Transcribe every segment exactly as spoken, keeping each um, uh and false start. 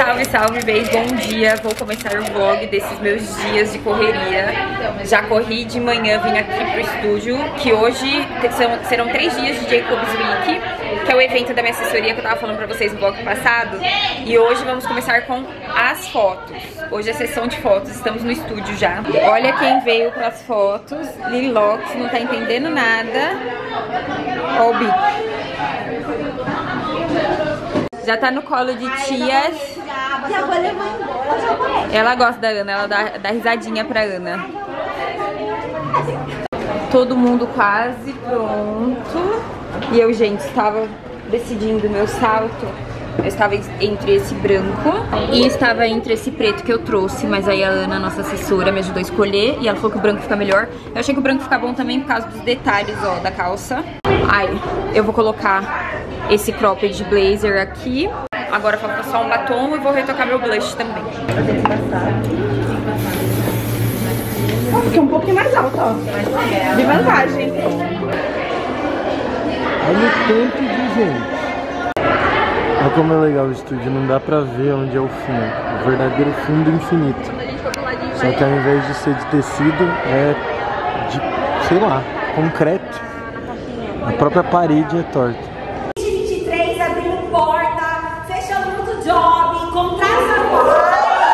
Salve, salve, bem, bom dia. Vou começar o vlog desses meus dias de correria. Já corri de manhã, vim aqui pro estúdio, que hoje serão três dias de Jacob's Week, que é o evento da minha assessoria que eu tava falando pra vocês no vlog passado. E hoje vamos começar com as fotos. Hoje é sessão de fotos, estamos no estúdio já. Olha quem veio pras fotos. Lilox, não tá entendendo nada. Ó o bico. Já tá no colo de tias. Ela gosta da Ana, ela dá, dá risadinha pra Ana. Todo mundo quase pronto. E eu, gente, estava decidindo meu salto. Eu estava entre esse branco e estava entre esse preto que eu trouxe. Mas aí a Ana, nossa assessora, me ajudou a escolher. E ela falou que o branco fica melhor. Eu achei que o branco fica bom também por causa dos detalhes, ó, da calça. Ai, eu vou colocar esse cropped blazer aqui. Agora falta só um batom e vou retocar meu blush também. Oh, fiquei um pouquinho mais alta, ó. De vantagem. Olha o tanto de gente. Olha como é legal o estúdio, não dá pra ver onde é o fundo. O verdadeiro fundo infinito. Só que ao invés de ser de tecido, é de, sei lá, concreto. A própria parede é torta. vinte e três abrindo porta, fechando muito job, contratos agora.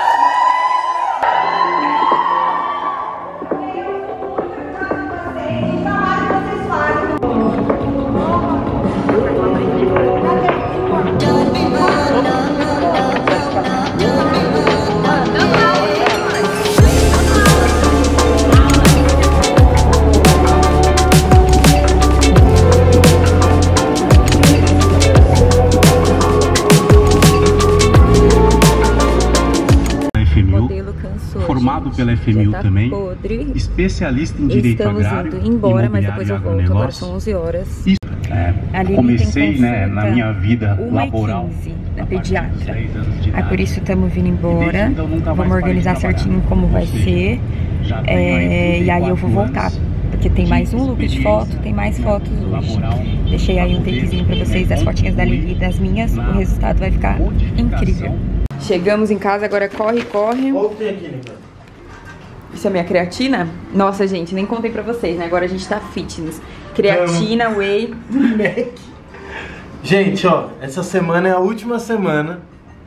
Formado pela F M U tá também, podre. Especialista em direito Estamos agrário, indo embora, mas depois eu volto. Agora agronegócio. são onze horas. Isso, é, comecei, né, na minha vida laboral na pediatra. Aí é por isso estamos vindo embora. Então, Vamos organizar certinho como vai ser. É, e aí eu vou voltar. Porque tem mais um look de foto, tem mais fotos hoje. Deixei aí um takezinho pra vocês das fotinhas da Lili e das minhas. O resultado vai ficar incrível. Chegamos em casa, agora corre, corre. Isso é minha creatina? Nossa, gente, nem contei pra vocês, né? Agora a gente tá fitness. Creatina, whey. Mac. Gente, ó, essa semana é a última semana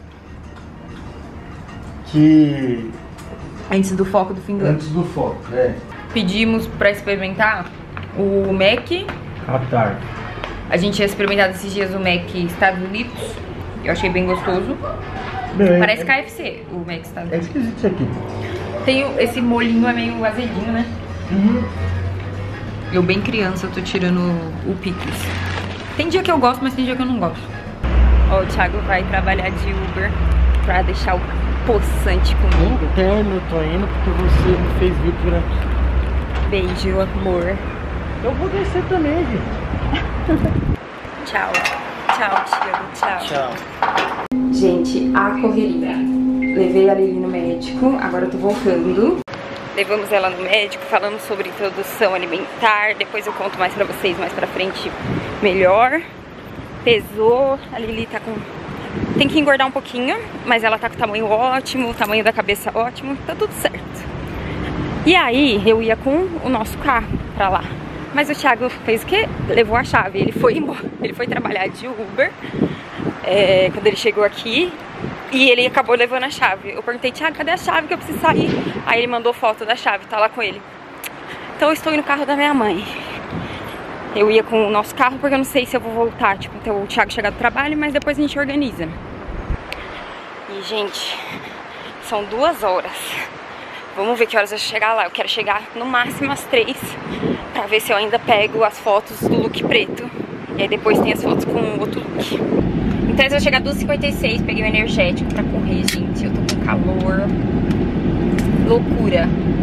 que... Antes do foco do fim do ano. Antes do foco, é. Pedimos pra experimentar o Mac. À tarde. A gente tinha experimentado esses dias o Mac Estados Unidos. Eu achei bem gostoso. Bem, Parece é... K F C, o Mac Estados É Unidos. esquisito isso aqui. Tem o, esse molhinho é meio azedinho, né? Uhum. Eu bem criança, eu tô tirando o picles. Tem dia que eu gosto, mas tem dia que eu não gosto. Ó, o Thiago vai trabalhar de Uber pra deixar o poçante comigo. Interno, eu tô indo porque você me fez vir por aqui. Beijo, amor. Eu vou descer também, gente. Tchau. Tchau, Thiago. Tchau. Tchau. Gente, a correria. Levei a Lili no médico, agora eu tô voltando. Levamos ela no médico, falamos sobre introdução alimentar. Depois eu conto mais pra vocês mais pra frente melhor. Pesou, a Lili tá com... Tem que engordar um pouquinho, mas ela tá com o tamanho ótimo, o tamanho da cabeça ótimo, tá tudo certo. E aí eu ia com o nosso carro pra lá. Mas o Thiago fez o quê? Levou a chave, ele foi embora. Ele foi trabalhar de Uber é, quando ele chegou aqui. E ele acabou levando a chave. Eu perguntei, Thiago, cadê a chave que eu preciso sair? Aí ele mandou foto da chave, tá lá com ele. Então eu estou indo no carro da minha mãe. Eu ia com o nosso carro porque eu não sei se eu vou voltar, tipo, até o Thiago chegar do trabalho, mas depois a gente organiza. E, gente, são duas horas. Vamos ver que horas eu vou chegar lá. Eu quero chegar no máximo às três, pra ver se eu ainda pego as fotos do look preto. E aí depois tem as fotos com o outro look. Então eu vou chegar às duas e cinquenta e seis, peguei o energético pra correr, gente. Eu tô com calor. Loucura.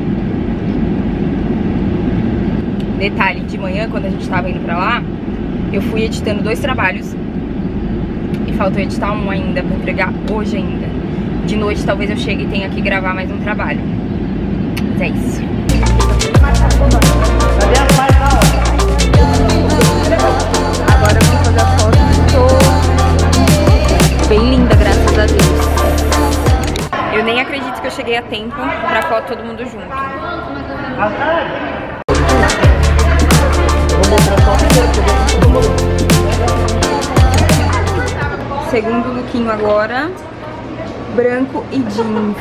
Detalhe, de manhã, quando a gente tava indo pra lá, eu fui editando dois trabalhos. E faltou editar um ainda pra entregar hoje ainda. De noite talvez eu chegue e tenha que gravar mais um trabalho. Mas é isso. Agora eu vou fazer a foto. Tô bem linda, graças a Deus. nem acredito que eu cheguei a tempo pra foto todo mundo junto. Segundo lookinho agora, branco e jeans.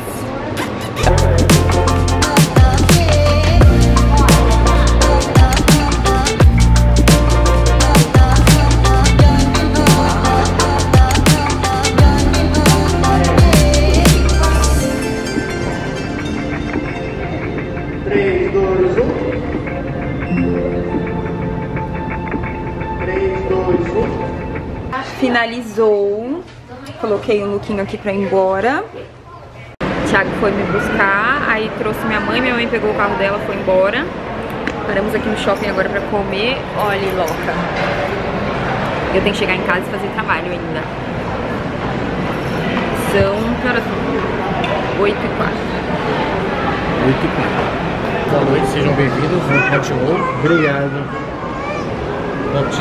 três, dois, um. três, dois, um. Finalizou. Coloquei um lookinho aqui pra ir embora. O Thiago foi me buscar, aí trouxe minha mãe, minha mãe pegou o carro dela, foi embora. Paramos aqui no shopping agora pra comer. Olha, louca. Eu tenho que chegar em casa e fazer trabalho ainda. São, que horas são? oito e quatro. oito e quatro. Boa noite, sejam bem-vindos no Hot Roll. Obrigado. Hot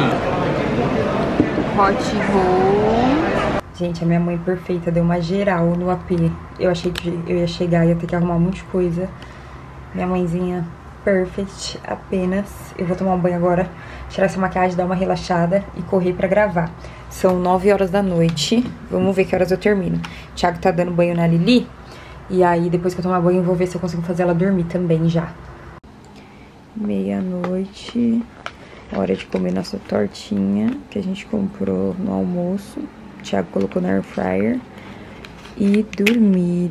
Hot Roll. Gente, a minha mãe perfeita deu uma geral no A P. Eu achei que eu ia chegar e ia ter que arrumar um monte de coisa. Minha mãezinha perfect, apenas. Eu vou tomar um banho agora, tirar essa maquiagem, dar uma relaxada e correr pra gravar. São nove horas da noite. Vamos ver que horas eu termino. O Thiago tá dando banho na Lili. E aí, depois que eu tomar banho, eu vou ver se eu consigo fazer ela dormir também já. Meia-noite. Hora de comer nossa tortinha que a gente comprou no almoço. O Thiago colocou na air fryer. E dormir.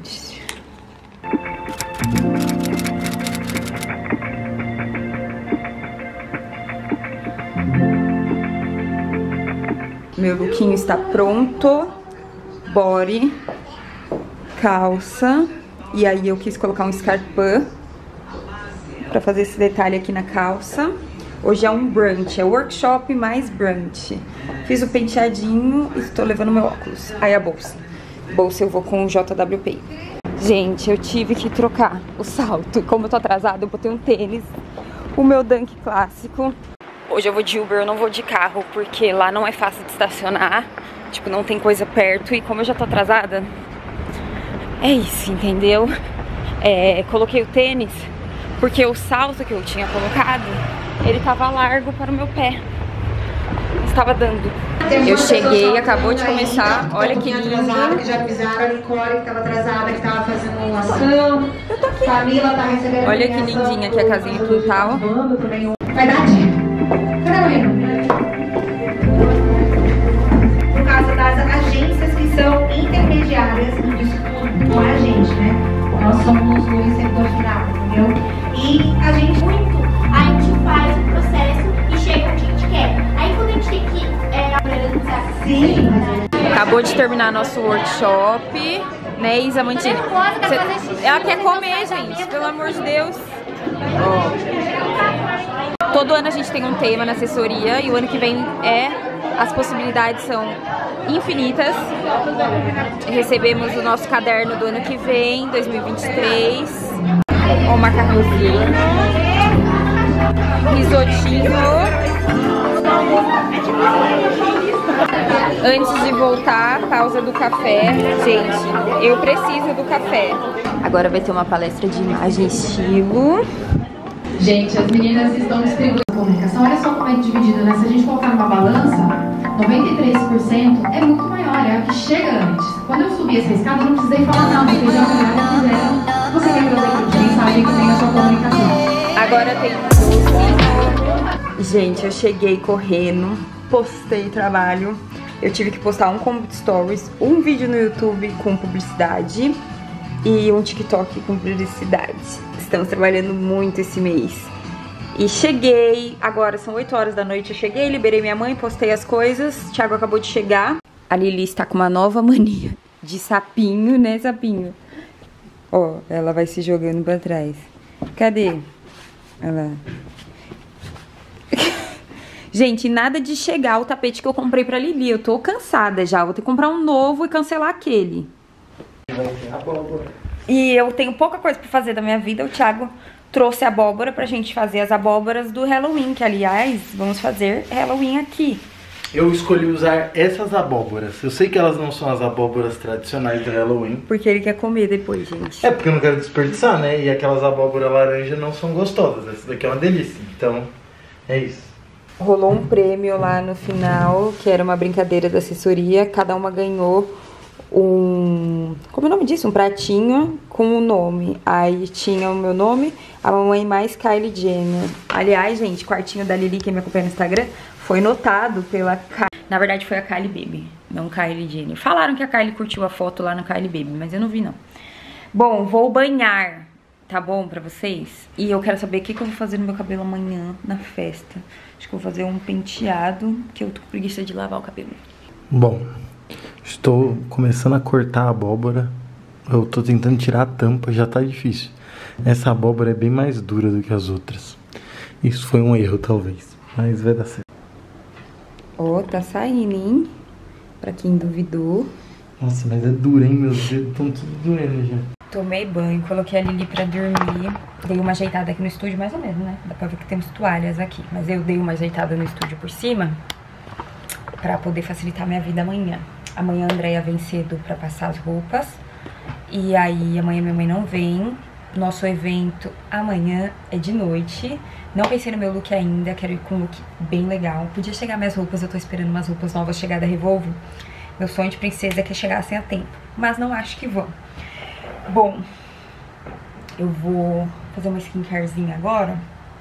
Meu lookinho está pronto. Body, calça. E aí eu quis colocar um escarpão pra fazer esse detalhe aqui na calça. Hoje é um brunch, é workshop mais brunch. Fiz o penteadinho e estou levando meu óculos. Aí a bolsa. Bolsa eu vou com o J W P. Gente, eu tive que trocar o salto. Como eu tô atrasada, eu botei um tênis. O meu Dunk clássico. Hoje eu vou de Uber, eu não vou de carro, porque lá não é fácil de estacionar. Tipo, não tem coisa perto. E como eu já tô atrasada, é isso, entendeu? É, coloquei o tênis, porque o salto que eu tinha colocado, ele tava largo para o meu pé. Estava dando. Eu cheguei, acabou de começar. Olha que lindo. Já avisaram a Nicole que tava atrasada, que tava fazendo uma ação. Eu tô aqui. Camila tá recebendo. Olha que lindinha aqui a casinha quintal. Vai dar dica. Cadê a menina? Por causa das agências que são intermediárias disso tudo com a gente, né? Nós somos o setor final, entendeu? E a gente muito, a gente faz o processo e chega onde a gente quer. Aí quando a gente tem que é, organizar. Sim. Acabou de terminar nosso workshop, né, Isa Mantini? Cê... Ela quer comer, gente, pelo amor de Deus. Oh. Todo ano a gente tem um tema na assessoria e o ano que vem é... As possibilidades são infinitas. Recebemos o nosso caderno do ano que vem, dois mil e vinte e três. Ó, o macarrãozinho. Risotinho. Antes de voltar, pausa do café. Gente, eu preciso do café. Agora vai ter uma palestra de imagem estilo. Gente, as meninas estão distribuindo a comunicação. Olha só como é dividido, né? Se a gente colocar numa balança, noventa e três por cento é muito maior, é a que chega antes. Quando eu subi essa escada, eu não precisei falar não, porque já fizeram. Você quer que eu dê mensagem que tem a sua comunicação? Agora tem docinho. Gente, eu cheguei correndo, postei trabalho. Eu tive que postar um combo de stories, um vídeo no YouTube com publicidade e um TikTok com publicidade. Estamos trabalhando muito esse mês. E cheguei, agora são oito horas da noite, eu cheguei, liberei minha mãe, postei as coisas. Thiago acabou de chegar. A Lili está com uma nova mania de sapinho, né, sapinho? Ó, ela vai se jogando pra trás. Cadê? Olha lá. Gente, nada de chegar o tapete que eu comprei pra Lili. Eu tô cansada já, vou ter que comprar um novo e cancelar aquele. E eu tenho pouca coisa pra fazer da minha vida. O Thiago trouxe abóbora pra gente fazer as abóboras do Halloween, que aliás, vamos fazer Halloween aqui. eu escolhi usar essas abóboras. Eu sei que elas não são as abóboras tradicionais do Halloween. Porque ele quer comer depois, gente. É, porque eu não quero desperdiçar, né? E aquelas abóboras laranja não são gostosas. Essa daqui é uma delícia. Então, é isso. Rolou um prêmio lá no final, que era uma brincadeira da assessoria. Cada uma ganhou um... Como é o nome disso? Um pratinho com o nome. Aí tinha o meu nome, a mamãe mais Kylie Jenner. Aliás, gente, quartinho da Lili, que me acompanha no Instagram, foi notado pela Kylie. Na verdade foi a Kylie Baby, não Kylie Jenner. Falaram que a Kylie curtiu a foto lá no Kylie Baby, mas eu não vi não. Bom, vou banhar, tá bom pra vocês? E eu quero saber o que, que eu vou fazer no meu cabelo amanhã na festa. Acho que eu vou fazer um penteado, que eu tô com preguiça de lavar o cabelo. Bom, estou começando a cortar a abóbora. Eu tô tentando tirar a tampa, já tá difícil. Essa abóbora é bem mais dura do que as outras. Isso foi um erro, talvez, mas vai dar certo. Ó, oh, tá saindo, hein? Pra quem duvidou. Nossa, mas é dura, hein? Meus dedos estão tudo doendo já. Tomei banho, coloquei a Lili pra dormir. Dei uma ajeitada aqui no estúdio, mais ou menos, né? Dá pra ver que temos toalhas aqui. Mas eu dei uma ajeitada no estúdio por cima pra poder facilitar minha vida amanhã. Amanhã a Andréia vem cedo pra passar as roupas. E aí amanhã minha mãe não vem. Nosso evento amanhã é de noite. Não pensei no meu look ainda, quero ir com um look bem legal. Podia chegar minhas roupas, eu tô esperando umas roupas novas chegar da Revolve. Meu sonho de princesa é que chegassem a tempo, mas não acho que vão. Bom, eu vou fazer uma skincarezinha agora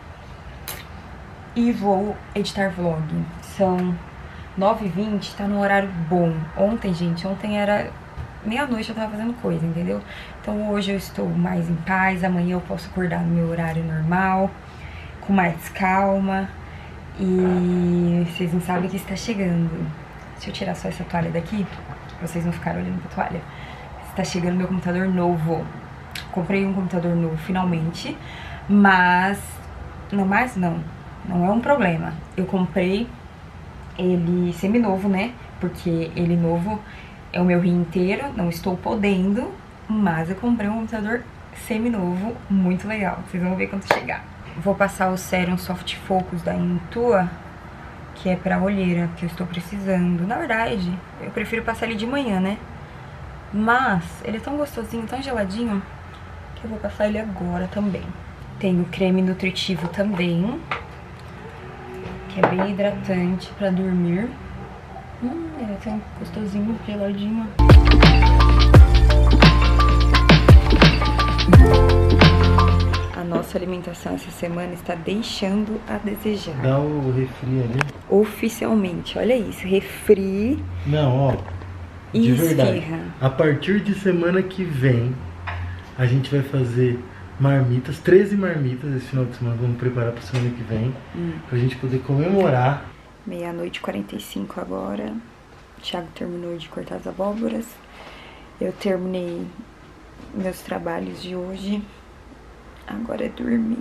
e vou editar vlog. São nove e vinte, tá num horário bom. Ontem, gente, ontem era meia-noite, eu tava fazendo coisa, entendeu? Então hoje eu estou mais em paz, amanhã eu posso acordar no meu horário normal, com mais calma. E vocês não sabem que está chegando. Se eu tirar só essa toalha daqui, vocês não ficaram olhando pra toalha. Está chegando meu computador novo. Comprei um computador novo finalmente, mas não mais não, não é um problema. Eu comprei ele seminovo, né? Porque ele novo é o meu rim inteiro, não estou podendo, mas eu comprei um computador seminovo, muito legal. Vocês vão ver quando chegar. Vou passar o Serum Soft Focus da Intua, que é pra olheira, que eu estou precisando. Na verdade, eu prefiro passar ele de manhã, né? Mas ele é tão gostosinho, tão geladinho, que eu vou passar ele agora também. Tenho creme nutritivo também, que é bem hidratante pra dormir. Hum, ele é tão gostosinho, geladinho. A nossa alimentação essa semana está deixando a desejar. Dá o refri ali. Oficialmente, olha isso, refri. Não, ó, de e verdade. esfirra. A partir de semana que vem, a gente vai fazer marmitas, treze marmitas esse final de semana. Vamos preparar para semana que vem, hum. pra gente poder comemorar. Meia-noite e quarenta e cinco agora. O Thiago terminou de cortar as abóboras. Eu terminei meus trabalhos de hoje. Agora é dormir.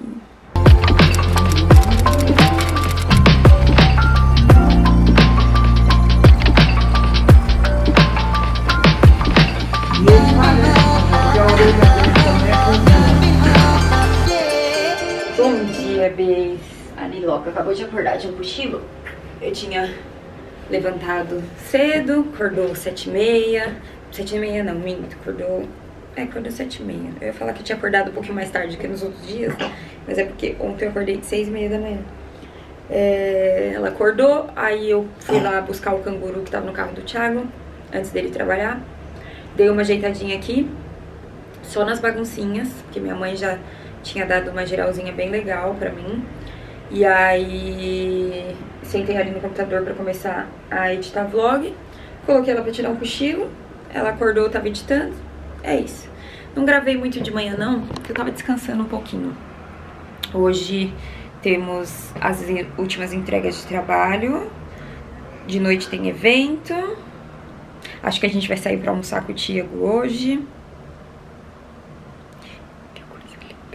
Bom dia, Bês. A Liloca acabou de acordar de um cochilo. Eu tinha levantado cedo, acordou sete e meia. Sete e meia não, minto, acordou... É, acordou sete e meia. Eu ia falar que eu tinha acordado um pouquinho mais tarde que nos outros dias, mas é porque ontem eu acordei de seis e meia da manhã. É, ela acordou, aí eu fui lá buscar o canguru que tava no carro do Thiago, antes dele trabalhar. Dei uma ajeitadinha aqui, só nas baguncinhas, porque minha mãe já tinha dado uma geralzinha bem legal pra mim. E aí sentei ali no computador pra começar a editar vlog. Coloquei ela pra tirar um cochilo, ela acordou, tava editando. É isso. Não gravei muito de manhã não, porque eu tava descansando um pouquinho. Hoje temos as últimas entregas de trabalho. De noite tem evento. Acho que a gente vai sair pra almoçar com o Thiago hoje. Que coisa linda.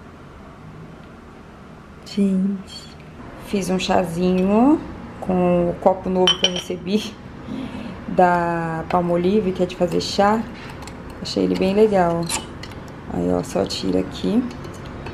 Gente, fiz um chazinho com o copo novo que eu recebi da Palmolive, que é de fazer chá. Achei ele bem legal. Aí, ó, só tira aqui.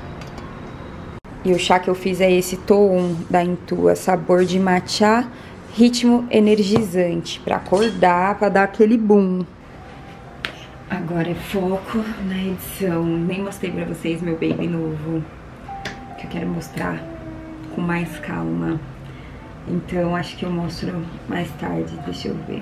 E o chá que eu fiz é esse Toon da Intua, sabor de matcha ritmo energizante pra acordar, pra dar aquele boom. Agora é foco na edição. Nem mostrei pra vocês meu baby novo, que eu quero mostrar com mais calma. Então acho que eu mostro mais tarde, deixa eu ver.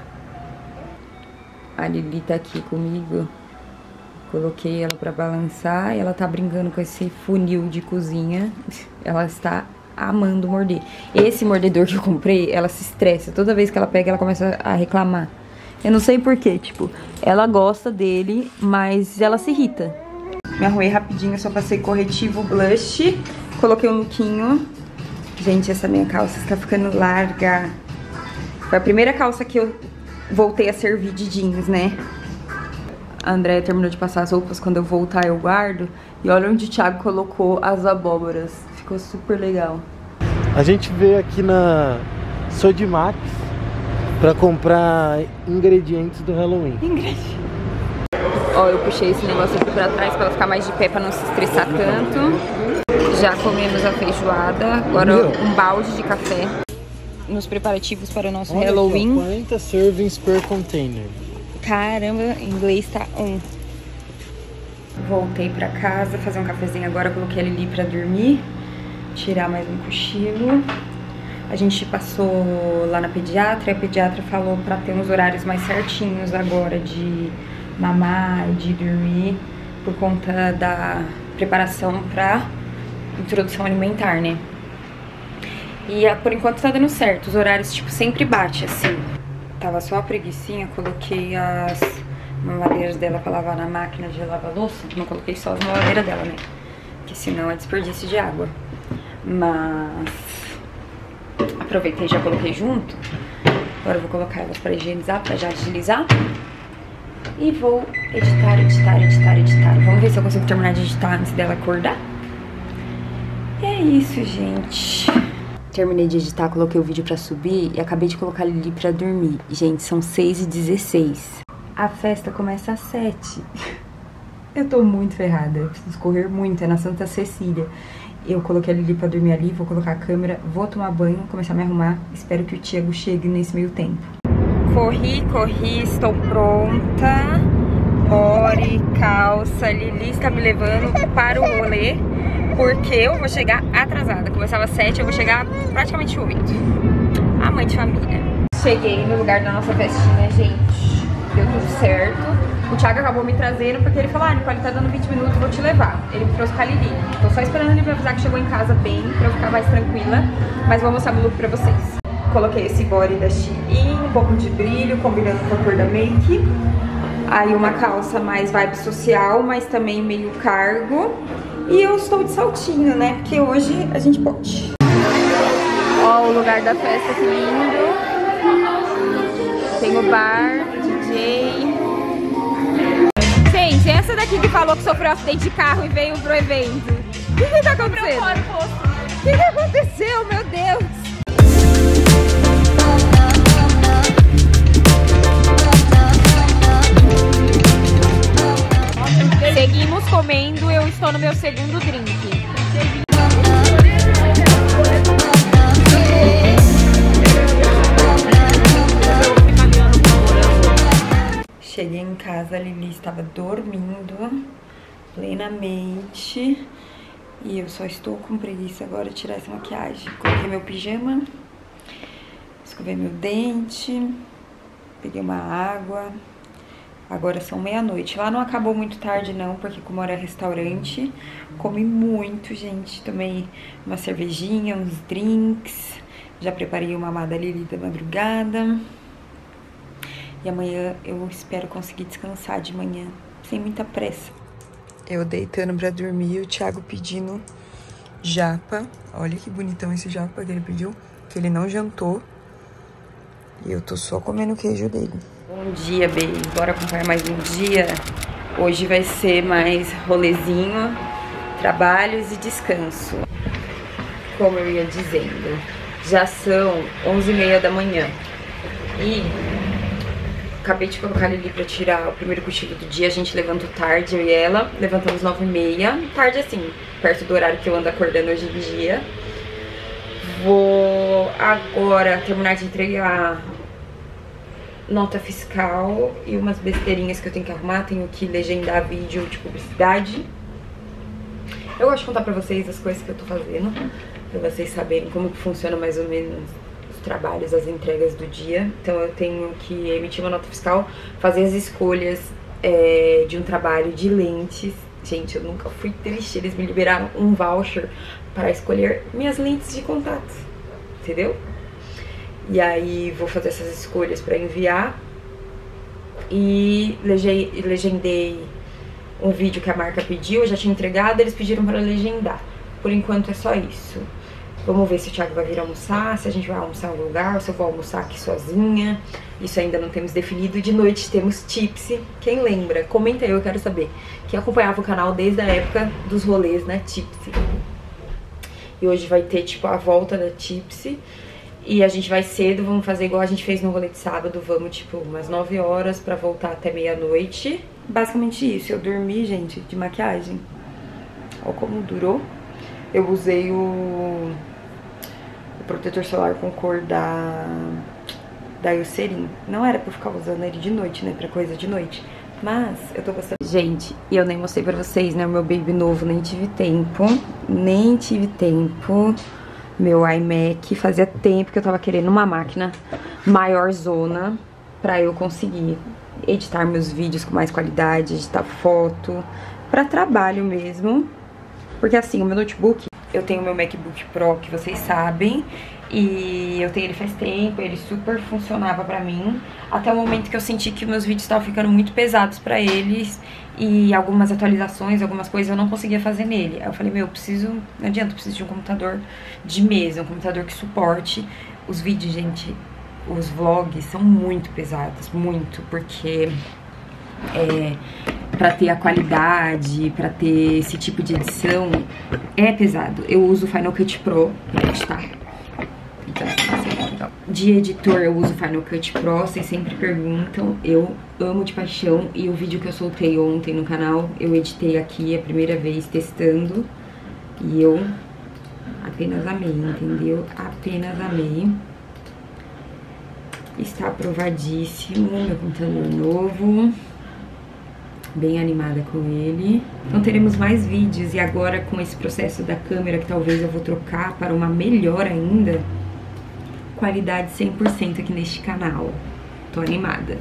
A Lili tá aqui comigo. Coloquei ela pra balançar e ela tá brincando com esse funil de cozinha. Ela está amando morder. Esse mordedor que eu comprei, ela se estressa. Toda vez que ela pega, ela começa a reclamar. Eu não sei porquê, tipo, ela gosta dele, mas ela se irrita. Me arrumei rapidinho, só passei corretivo, blush. Coloquei um lookinho. Gente, essa minha calça está ficando larga. Foi a primeira calça que eu voltei a servir de jeans, né? A Andréia terminou de passar as roupas, quando eu voltar eu guardo. E olha onde o Thiago colocou as abóboras. Ficou super legal. A gente veio aqui na Sodimac pra comprar ingredientes do Halloween. Ingredientes. Ó, eu puxei esse negócio aqui pra trás pra ela ficar mais de pé, pra não se estressar tanto. Já comemos a feijoada, agora um balde de café. Nos preparativos para o nosso Olha Halloween. Aqui, ó, quarenta servings per container. Caramba, em inglês tá um. Voltei pra casa, fazer um cafezinho agora, coloquei a Lili pra dormir. Tirar mais um cochilo. A gente passou lá na pediatra e a pediatra falou pra ter uns horários mais certinhos agora de mamar e de dormir, por conta da preparação pra introdução alimentar, né? E por enquanto tá dando certo, os horários tipo sempre bate assim. Tava só a preguicinha, coloquei as mamadeiras dela pra lavar na máquina de lavar louça. Não coloquei só as mamadeiras dela, né? Porque senão é desperdício de água. Mas aproveitei e já coloquei junto. Agora eu vou colocar elas pra higienizar, pra já agilizar. E vou editar, editar, editar, editar. Vamos ver se eu consigo terminar de editar antes dela acordar. E é isso, gente. Terminei de editar, coloquei o vídeo pra subir e acabei de colocar a Lili pra dormir. Gente, são seis e dezesseis. A festa começa às sete. Eu tô muito ferrada, eu preciso correr muito, é na Santa Cecília. Eu coloquei a Lili pra dormir ali, vou colocar a câmera, vou tomar banho, começar a me arrumar. Espero que o Thiago chegue nesse meio tempo. Corri, corri, estou pronta. Body, calça, Lili está me levando para o rolê, porque eu vou chegar atrasada. Começava às sete, eu vou chegar praticamente oito. A mãe de família. Cheguei no lugar da nossa festinha, gente. Deu tudo certo. O Thiago acabou me trazendo porque ele falou: ah, Nicole, tá dando vinte minutos, vou te levar. Ele me trouxe com a Lili. Tô só esperando ele me avisar que chegou em casa bem, pra eu ficar mais tranquila. Mas vou mostrar meu look pra vocês. Coloquei esse body da Shein, um pouco de brilho, combinando com a cor da make. Aí uma calça mais vibe social, mas também meio cargo. E eu estou de saltinho, né? Porque hoje a gente pode. Ó o lugar da festa, que lindo. Tem o bar, D J. Gente, essa daqui que falou que sofreu um acidente de carro e veio pro evento. O que que tá acontecendo? O que que aconteceu, meu Deus? Seguimos comendo, eu estou no meu segundo drink. Cheguei em casa, a Lili estava dormindo plenamente. E eu só estou com preguiça agora de tirar essa maquiagem. Coloquei meu pijama, escovei meu dente, peguei uma água. Agora são meia-noite. Lá não acabou muito tarde não, porque como era restaurante, comi muito, gente. Tomei uma cervejinha, uns drinks. Já preparei uma mamada Lili da madrugada. E amanhã eu espero conseguir descansar de manhã, sem muita pressa. Eu deitando pra dormir e o Thiago pedindo japa. Olha que bonitão esse japa que ele pediu, que ele não jantou. E eu tô só comendo o queijo dele. Bom dia, baby. Bora acompanhar mais um dia. Hoje vai ser mais rolezinho, trabalhos e descanso. Como eu ia dizendo, já são onze e meia da manhã. E acabei de colocar a Lili pra tirar o primeiro cochilo do dia. A gente levantou tarde, eu e ela. Levantamos nove e meia. Tarde assim, perto do horário que eu ando acordando hoje em dia. vou agora terminar de entregar nota fiscal e umas besteirinhas que eu tenho que arrumar. Tenho que legendar vídeo de publicidade. Eu gosto de contar pra vocês as coisas que eu tô fazendo, pra vocês saberem como que funciona mais ou menos os trabalhos, as entregas do dia. Então eu tenho que emitir uma nota fiscal, fazer as escolhas é, de um trabalho de lentes. Gente, eu nunca fui triste, eles me liberaram um voucher para escolher minhas lentes de contato, entendeu? E aí vou fazer essas escolhas para enviar. E legendei um vídeo que a marca pediu, eu já tinha entregado, eles pediram para legendar. Por enquanto é só isso. Vamos ver se o Thiago vai vir almoçar, se a gente vai almoçar em algum lugar, ou se eu vou almoçar aqui sozinha. Isso ainda não temos definido. De noite temos Tipsy. Quem lembra? Comenta aí, eu quero saber. Quem acompanhava o canal desde a época dos rolês, né? Tipsy. E hoje vai ter, tipo, a volta da Tipsy. E a gente vai cedo, vamos fazer igual a gente fez no rolê de sábado. Vamos, tipo, umas nove horas pra voltar até meia-noite. Basicamente isso. Eu dormi, gente, de maquiagem. Olha como durou. Eu usei o, o protetor solar com cor da, da Eucerin. Não era pra eu ficar usando ele de noite, né? Pra coisa de noite. Mas eu tô gostando. Gente, e eu nem mostrei pra vocês, né? O meu baby novo, nem tive tempo. Nem tive tempo. Meu iMac, fazia tempo que eu tava querendo uma máquina maior zona pra eu conseguir editar meus vídeos com mais qualidade, editar foto, pra trabalho mesmo. Porque assim, o meu notebook, eu tenho o meu MacBook Pro, que vocês sabem, e eu tenho ele faz tempo, ele super funcionava pra mim, até o momento que eu senti que meus vídeos estavam ficando muito pesados pra eles, e algumas atualizações, algumas coisas eu não conseguia fazer nele. Aí eu falei, meu, eu preciso, não adianta, eu preciso de um computador de mesa, um computador que suporte os vídeos, gente. Os vlogs são muito pesados, muito, porque é, pra ter a qualidade, pra ter esse tipo de edição, é pesado. Eu uso o Final Cut Pro pra editar. Então, assim, de editor eu uso o Final Cut Pro, vocês sempre perguntam, eu amo de paixão. E o vídeo que eu soltei ontem no canal, eu editei aqui a primeira vez testando, e eu apenas amei, entendeu? Apenas amei. Está aprovadíssimo, meu computador novo, bem animada com ele. Então teremos mais vídeos, e agora com esse processo da câmera, que talvez eu vou trocar para uma melhor ainda, qualidade cem por cento aqui neste canal. Tô animada.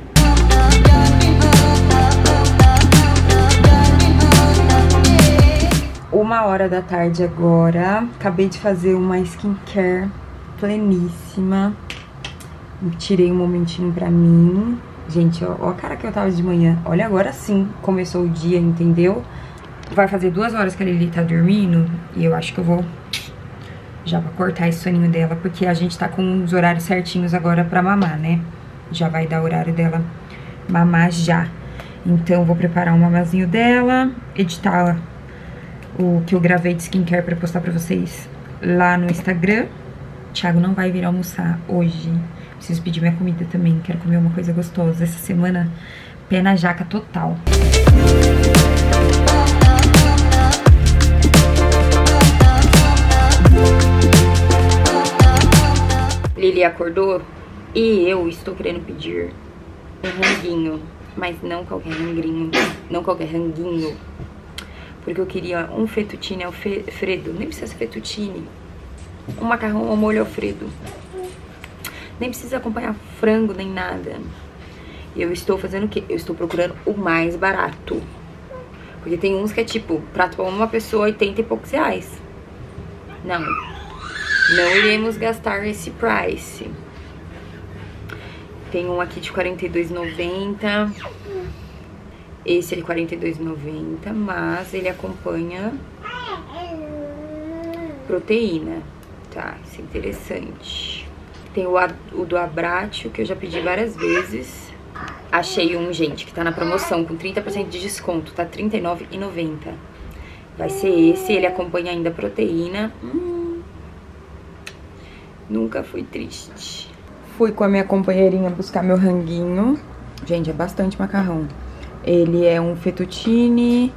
Uma hora da tarde agora, acabei de fazer uma skincare pleníssima. Tirei um momentinho pra mim. Gente, ó, ó a cara que eu tava de manhã. Olha, agora sim começou o dia, entendeu? Vai fazer duas horas que a Lili tá dormindo, e eu acho que eu vou já vou cortar esse soninho dela, porque a gente tá com os horários certinhos agora pra mamar, né? Já vai dar horário dela mamar já. Então, vou preparar um mamazinho dela, editar o que eu gravei de skincare pra postar pra vocês lá no Instagram. O Thiago não vai vir almoçar hoje. Preciso pedir minha comida também, quero comer uma coisa gostosa. Essa semana, pé na jaca total. Lili acordou e eu estou querendo pedir um ranguinho, mas não qualquer ranguinho, não qualquer ranguinho, porque eu queria um fettuccine alfredo, nem precisa ser fettuccine, um macarrão ao molho alfredo. Nem precisa acompanhar frango, nem nada. E eu estou fazendo o quê? Eu estou procurando o mais barato. Porque tem uns que é tipo, prato pra uma pessoa, oitenta e poucos reais. Não. Não iremos gastar esse price. Tem um aqui de quarenta e dois reais e noventa centavos. Esse é de quarenta e dois reais e noventa centavos, mas ele acompanha proteína. Tá, isso é interessante. Tem o, o do Abbraccio, que eu já pedi várias vezes. Achei um, gente, que tá na promoção com trinta por cento de desconto, tá trinta e nove reais e noventa centavos. Vai ser esse, ele acompanha ainda proteína. Hum, nunca fui triste. Fui com a minha companheirinha buscar meu ranguinho. Gente, é bastante macarrão. Ele é um fettuccine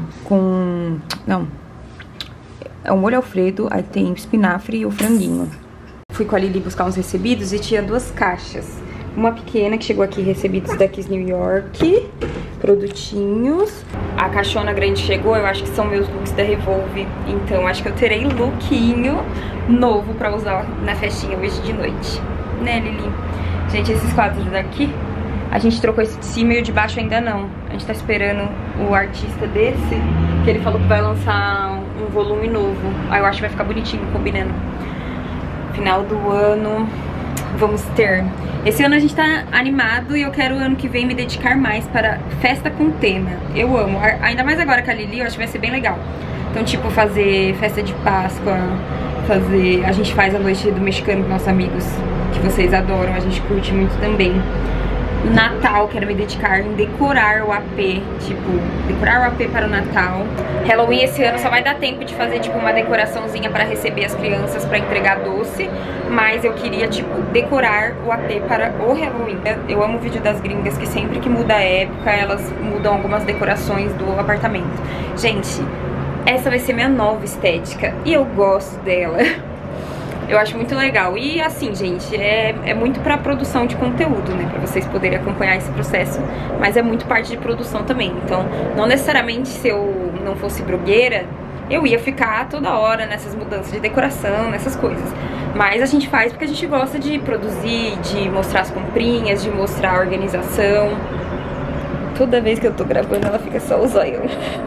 com... Não, é um molho alfredo, aí tem espinafre e o franguinho. Fui com a Lili buscar uns recebidos e tinha duas caixas. Uma pequena que chegou aqui, recebidos da Kiss New York, produtinhos. A caixona grande chegou, eu acho que são meus looks da Revolve. Então acho que eu terei lookinho novo pra usar na festinha hoje de noite. Né, Lili? Gente, esses quadros daqui, a gente trocou esse de cima e o de baixo ainda não. A gente tá esperando o artista desse, que ele falou que vai lançar um volume novo. Aí eu acho que vai ficar bonitinho, combinando. Final do ano, vamos ter... Esse ano a gente tá animado e eu quero o ano que vem me dedicar mais para festa com tema. Eu amo, ainda mais agora com a Lili, eu acho que vai ser bem legal. Então, tipo, fazer festa de Páscoa, fazer... A gente faz a noite do mexicano com nossos amigos, que vocês adoram, a gente curte muito também. Natal, quero me dedicar em decorar o A P, tipo, decorar o A P para o Natal. Halloween esse ano só vai dar tempo de fazer, tipo, uma decoraçãozinha para receber as crianças, para entregar doce. Mas eu queria, tipo, decorar o A P para o Halloween. Eu amo o vídeo das gringas, que sempre que muda a época, elas mudam algumas decorações do apartamento. Gente, essa vai ser minha nova estética e eu gosto dela. Eu acho muito legal. E assim, gente, é, é muito pra produção de conteúdo, né? Pra vocês poderem acompanhar esse processo. Mas é muito parte de produção também. Então, não necessariamente se eu não fosse blogueira, eu ia ficar toda hora nessas mudanças de decoração, nessas coisas. Mas a gente faz porque a gente gosta de produzir, de mostrar as comprinhas, de mostrar a organização. Toda vez que eu tô gravando, ela fica só o zoião.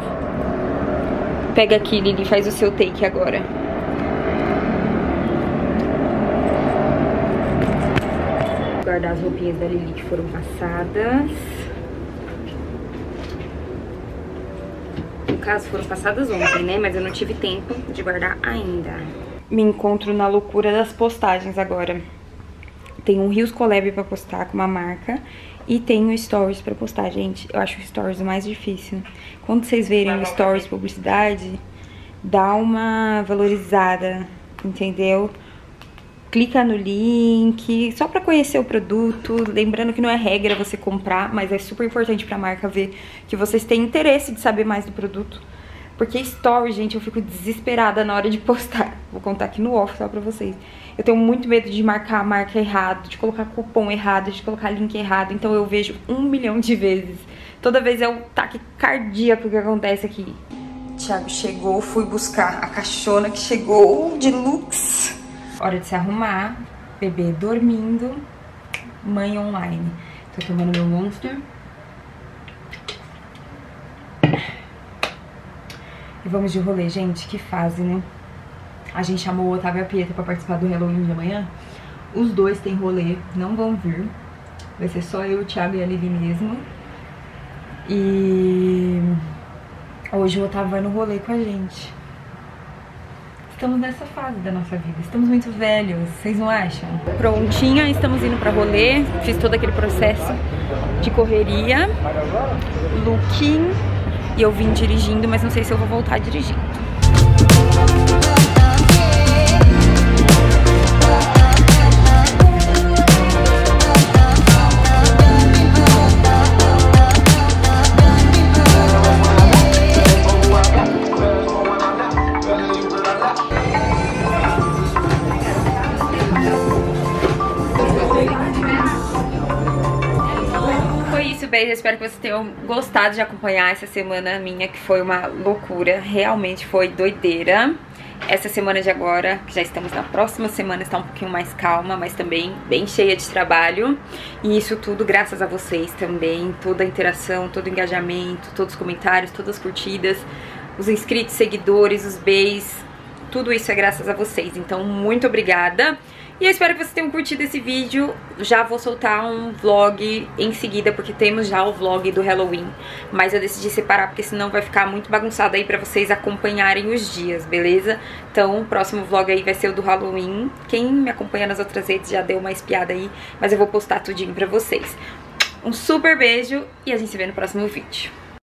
Pega aqui, Lili, faz o seu take agora. Guardar as roupinhas da Lili que foram passadas. No caso, foram passadas ontem, né? Mas eu não tive tempo de guardar ainda. Me encontro na loucura das postagens agora. Tem um Reels Collab pra postar com uma marca. E tem o Stories pra postar, gente. Eu acho o Stories o mais difícil. Quando vocês verem o Stories publicidade, dá uma valorizada, entendeu? Clica no link, só pra conhecer o produto. Lembrando que não é regra você comprar, mas é super importante pra marca ver que vocês têm interesse de saber mais do produto. Porque story, gente, eu fico desesperada na hora de postar. Vou contar aqui no off só pra vocês. Eu tenho muito medo de marcar a marca errado, de colocar cupom errado, de colocar link errado. Então eu vejo um milhão de vezes. Toda vez é o taque cardíaco que acontece aqui. Thiago chegou, fui buscar a caixona que chegou de looks. Hora de se arrumar, bebê dormindo, mãe online. Tô tomando meu Monster. E vamos de rolê, gente, que fase, né? A gente chamou o Otávio e a Pieta pra participar do Halloween de amanhã. Os dois têm rolê, não vão vir. Vai ser só eu, o Thiago e a Lili mesmo. E hoje o Otávio vai no rolê com a gente. Estamos nessa fase da nossa vida, estamos muito velhos, vocês não acham? Prontinha, estamos indo pra rolê, fiz todo aquele processo de correria, looking, e eu vim dirigindo, mas não sei se eu vou voltar dirigindo. Beijo, espero que vocês tenham gostado de acompanhar essa semana minha, que foi uma loucura, realmente foi doideira. Essa semana de agora, que já estamos na próxima semana, está um pouquinho mais calma, mas também bem cheia de trabalho. E isso tudo graças a vocês também, toda a interação, todo o engajamento, todos os comentários, todas as curtidas, os inscritos, seguidores, os beijos, tudo isso é graças a vocês, então muito obrigada. E eu espero que vocês tenham curtido esse vídeo. Já vou soltar um vlog em seguida, porque temos já o vlog do Halloween. Mas eu decidi separar, porque senão vai ficar muito bagunçado aí pra vocês acompanharem os dias, beleza? Então o próximo vlog aí vai ser o do Halloween. Quem me acompanha nas outras redes já deu uma espiada aí, mas eu vou postar tudinho pra vocês. Um super beijo e a gente se vê no próximo vídeo.